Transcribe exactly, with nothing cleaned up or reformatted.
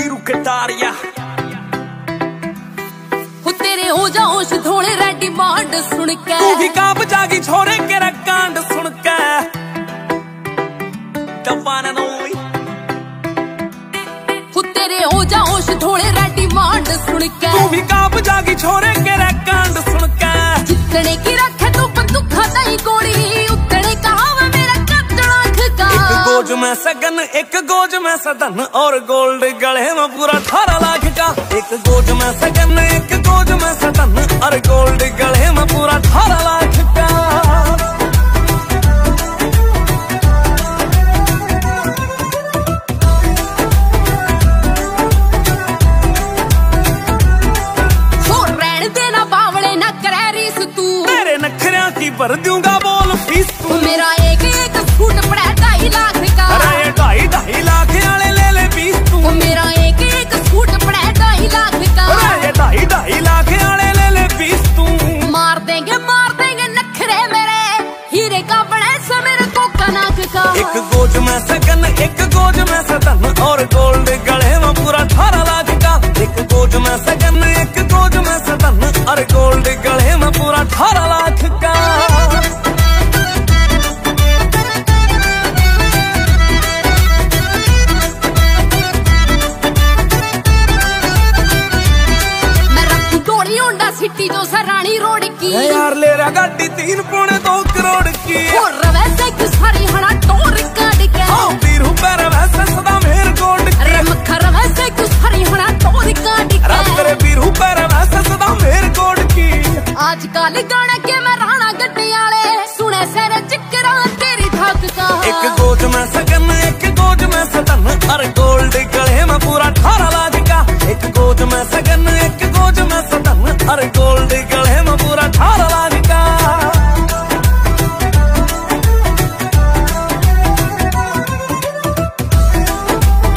नीरू कटारिया तेरे हो जाओश थोड़े रेडी बांड सुन के तू भी कांप जागी छोरे केरा कांड सुन के दबाना नोई तेरे हो जाओश थोड़े रेडी बांड सुन के तू भी कांप जागी छोरे केरा कांड सुन के जितने की रखे तू बंदूक खाता ही गोली उतने कहा मेरा कत्तलाख का एक गोज में सगन एक गोज में सदन और गोल्ड गले में पूरा अठारह लाख का एक गोज में सगन एक गोज में सदन और गोल्ड गले में पूरा अठारह लाख का भर दूंगा बोल फीस तू मेरा एक एक सूट पड़ा ढाई लाख का अरे ये ढाई ढाई लाख वाले ले ले बीस तू मेरा एक एक सूट पड़ा ढाई लाख का अरे ये ढाई ढाई लाख वाले ले ले बीस तू मार देंगे मार देंगे नखरे मेरे हीरे का बड़ा सा मेरे को कनक का एक गोज में सगन एक गोज में सदन और गोल्ड गले में पूरा अठारह लाख का एक गोज में सगन एक गोज में सदन और गोल्ड गले में पूरा अठारह लाख का सिटी जो सरानी रोड की यार ले रहा गाड़ी तीन पौने दो